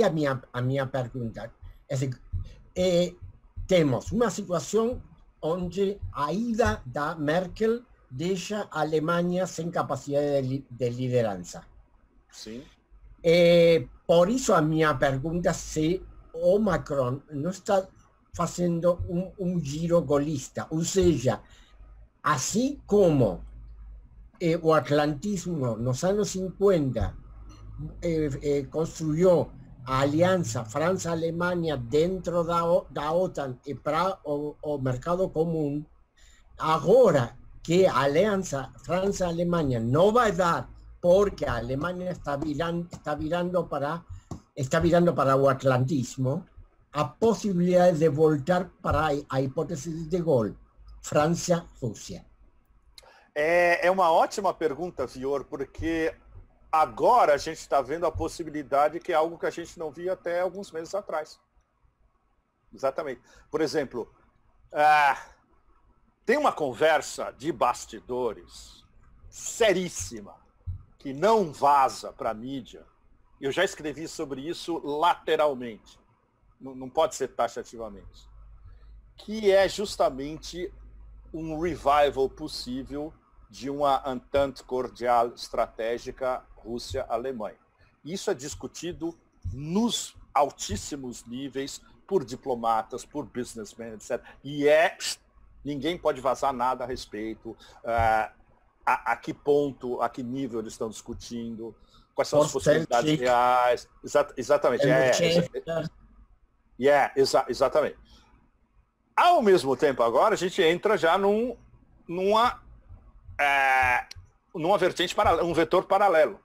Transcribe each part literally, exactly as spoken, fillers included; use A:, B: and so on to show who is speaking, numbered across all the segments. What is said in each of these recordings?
A: esta é a minha, a minha pergunta. É assim, é, temos uma situação onde a ida da Merkel deixa a Alemanha sem capacidade de, de liderança.
B: Sim.
A: É, por isso a minha pergunta se o Macron não está fazendo um, um giro golista, ou seja, assim como eh, o atlantismo nos anos cinquenta eh, eh, construiu a aliança França-Alemanha dentro da, da OTAN e para o, o mercado comum, agora que a aliança França-Alemanha não vai dar porque a Alemanha está virando, está virando para está virando para o atlantismo, a possibilidade de voltar para a hipótese de De Gaulle, França-Rússia.
B: É, é uma ótima pergunta, Fior, porque agora a gente está vendo a possibilidade que é algo que a gente não via até alguns meses atrás. Exatamente. Por exemplo, ah, tem uma conversa de bastidores seríssima, que não vaza para a mídia. Eu já escrevi sobre isso lateralmente, não, não pode ser taxativamente, que é justamente um revival possível de uma entente cordial estratégica Rússia-Alemanha. Isso é discutido nos altíssimos níveis por diplomatas, por businessmen, etcétera. E é, ninguém pode vazar nada a respeito, uh, a, a que ponto, a que nível eles estão discutindo, quais são as possibilidades reais. Exa exatamente. É, é, yeah, exa exatamente. Ao mesmo tempo, agora, a gente entra já num, numa, é, numa vertente paralela, um vetor paralelo.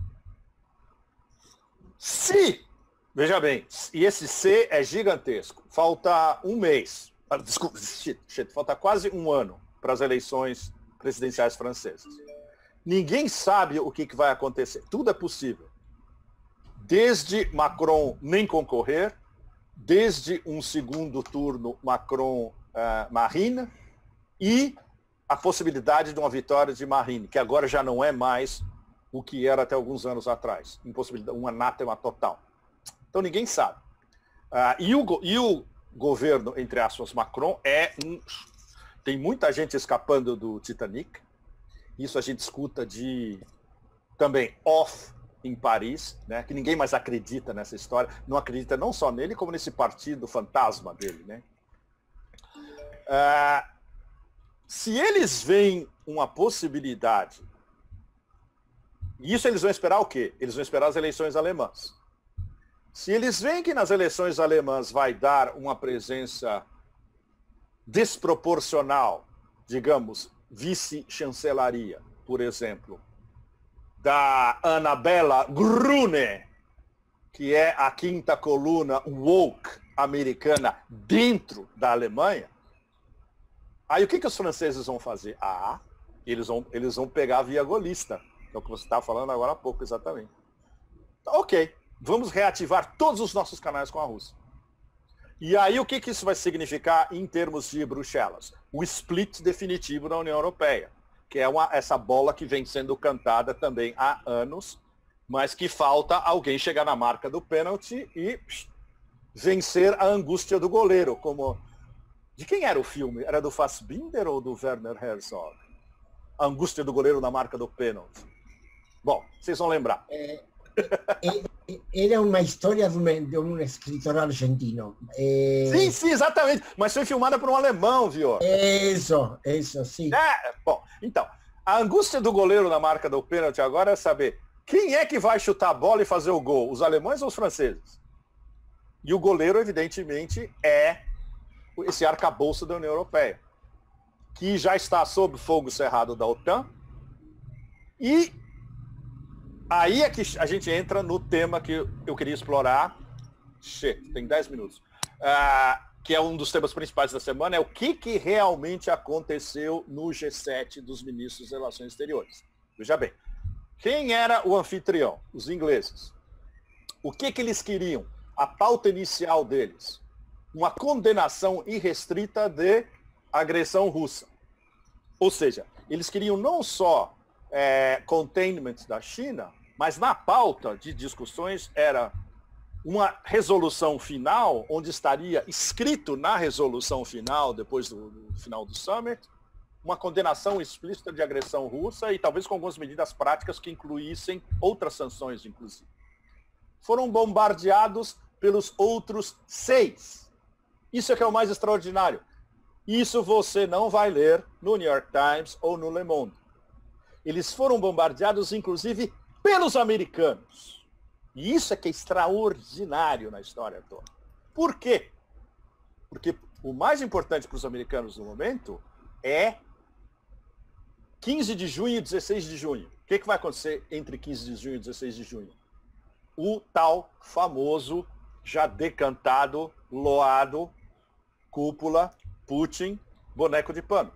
B: Se, veja bem, e esse C é gigantesco, falta um mês, desculpa, shit, shit, falta quase um ano para as eleições presidenciais francesas. Ninguém sabe o que, que vai acontecer, tudo é possível. Desde Macron nem concorrer, desde um segundo turno Macron Uh, Marine e a possibilidade de uma vitória de Marine, que agora já não é mais o que era até alguns anos atrás, impossibilidade, um anátema total. Então ninguém sabe. Uh, e, o, e o governo, entre aspas, Macron, é um... Tem muita gente escapando do Titanic, isso a gente escuta de também off em Paris, né, que ninguém mais acredita nessa história, não acredita não só nele, como nesse partido fantasma dele, né? Uh, se eles veem uma possibilidade, e isso eles vão esperar o quê? Eles vão esperar as eleições alemãs. Se eles veem que nas eleições alemãs vai dar uma presença desproporcional, digamos, vice-chancelaria, por exemplo, da Annabella Grüne, que é a quinta coluna woke americana dentro da Alemanha, aí o que, que os franceses vão fazer? Ah, eles vão, eles vão pegar a via golista. É o que você estava falando agora há pouco, exatamente. Então, ok, vamos reativar todos os nossos canais com a Rússia. E aí o que, que isso vai significar em termos de Bruxelas? O split definitivo da União Europeia, que é uma, essa bola que vem sendo cantada também há anos, mas que falta alguém chegar na marca do pênalti e psh, vencer a angústia do goleiro, como... De quem era o filme? Era do Fassbinder ou do Werner Herzog? A angústia do goleiro na marca do pênalti. Bom, vocês vão lembrar.
A: É, é, era uma história de um, de um escritor argentino. É...
B: Sim, sim, exatamente. Mas foi filmada por um alemão, viu?
A: Isso, isso, sim.
B: É, bom, então, a angústia do goleiro na marca do pênalti agora é saber quem é que vai chutar a bola e fazer o gol, os alemães ou os franceses? E o goleiro, evidentemente, é esse arcabouço da União Europeia, que já está sob fogo cerrado da OTAN. E aí é que a gente entra no tema que eu queria explorar. Shit, tem dez minutos. Uh, que é um dos temas principais da semana, é o que, que realmente aconteceu no G sete dos ministros de Relações Exteriores. Veja bem, quem era o anfitrião? Os ingleses. O que, que eles queriam? A pauta inicial deles. Uma condenação irrestrita de agressão russa. Ou seja, eles queriam não só é, containment da China, mas na pauta de discussões era uma resolução final, onde estaria escrito na resolução final, depois do, do final do summit, uma condenação explícita de agressão russa e talvez com algumas medidas práticas que incluíssem outras sanções, inclusive. Foram bombardeados pelos outros seis. Isso é que é o mais extraordinário. Isso você não vai ler no New York Times ou no Le Monde. Eles foram bombardeados, inclusive, pelos americanos. E isso é que é extraordinário na história toda. Por quê? Porque o mais importante para os americanos no momento é quinze de junho e dezesseis de junho. O que, que vai acontecer entre quinze de junho e dezesseis de junho? O tal famoso, já decantado, loado, cúpula, Putin, boneco de pano.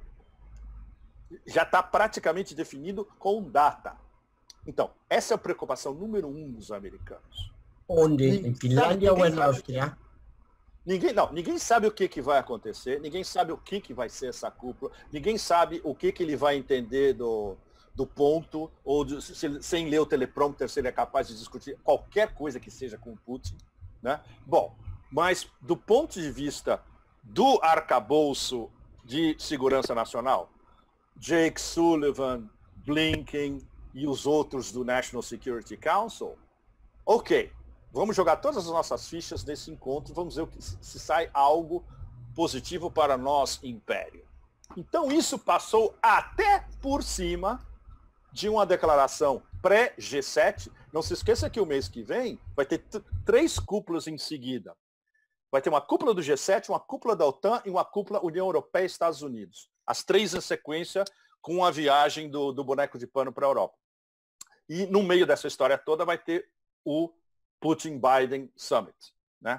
B: Já está praticamente definido com data. Então, essa é a preocupação número um dos americanos.
A: Onde? Em Finlândia ou em Áustria?
B: Ninguém, não, ninguém sabe o que, que vai acontecer, ninguém sabe o que, que vai ser essa cúpula, ninguém sabe o que, que ele vai entender do, do ponto, ou de, se, sem ler o teleprompter, se ele é capaz de discutir qualquer coisa que seja com o Putin. Né? Bom, mas do ponto de vista do arcabouço de segurança nacional, Jake Sullivan, Blinken e os outros do National Security Council, ok, vamos jogar todas as nossas fichas nesse encontro, vamos ver se sai algo positivo para nós, Império. Então isso passou até por cima de uma declaração pré-G sete. Não se esqueça que o mês que vem vai ter três cúpulas em seguida. Vai ter uma cúpula do G sete, uma cúpula da OTAN e uma cúpula União Europeia e Estados Unidos. As três em sequência com a viagem do, do boneco de pano para a Europa. E no meio dessa história toda vai ter o Putin-Biden Summit. Né?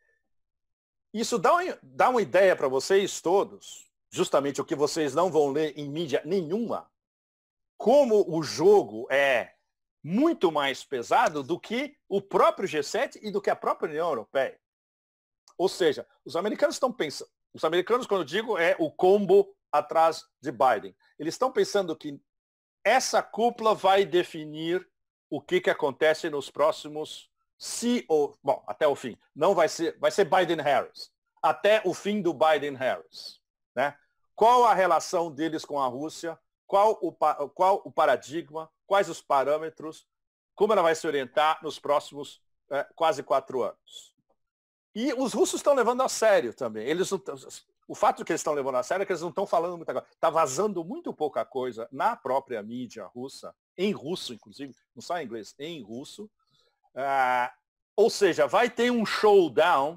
B: Isso dá uma, dá uma ideia para vocês todos, justamente o que vocês não vão ler em mídia nenhuma, como o jogo é muito mais pesado do que o próprio G sete e do que a própria União Europeia. Ou seja, os americanos estão pensando, os americanos, quando eu digo, é o combo atrás de Biden. Eles estão pensando que essa cúpula vai definir o que, que acontece nos próximos, se ou, bom, até o fim. Não vai ser, vai ser Biden-Harris. Até o fim do Biden-Harris. Né? Qual a relação deles com a Rússia? Qual o, qual o paradigma? Quais os parâmetros? Como ela vai se orientar nos próximos é, quase quatro anos? E os russos estão levando a sério também. Eles não, o fato de que eles estão levando a sério é que eles não estão falando muita coisa. Está vazando muito pouca coisa na própria mídia russa, em russo, inclusive, não só em inglês, em russo. Ah, ou seja, vai ter um showdown,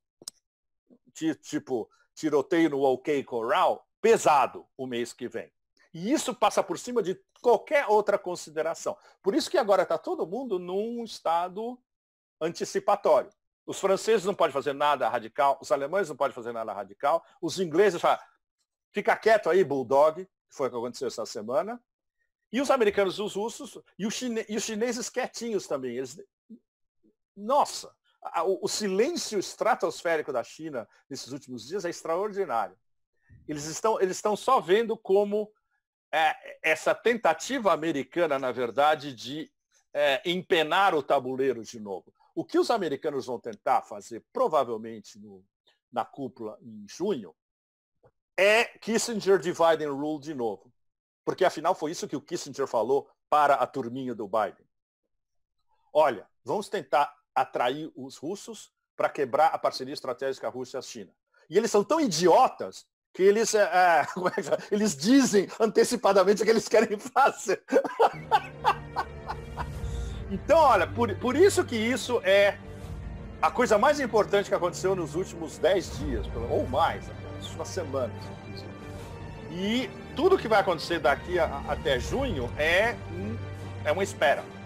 B: tipo tiroteio no OK Corral, pesado o mês que vem. E isso passa por cima de qualquer outra consideração. Por isso que agora está todo mundo num estado antecipatório. Os franceses não podem fazer nada radical, os alemães não podem fazer nada radical, os ingleses falam, fica quieto aí, Bulldog, que foi o que aconteceu essa semana, e os americanos, os russos, e os, chine... e os chineses quietinhos também. Eles... Nossa, o, o silêncio estratosférico da China nesses últimos dias é extraordinário. Eles estão, eles estão só vendo como é, essa tentativa americana, na verdade, de é, empenar o tabuleiro de novo. O que os americanos vão tentar fazer, provavelmente no, na cúpula em junho, é Kissinger divide and rule de novo. Porque, afinal, foi isso que o Kissinger falou para a turminha do Biden. Olha, vamos tentar atrair os russos para quebrar a parceria estratégica Rússia-China. E eles são tão idiotas que eles, é, como é que é, eles dizem antecipadamente o que eles querem fazer. Então, olha, por, por isso que isso é a coisa mais importante que aconteceu nos últimos dez dias, ou mais, nas últimas semanas. E tudo que vai acontecer daqui a, até junho é, é uma espera.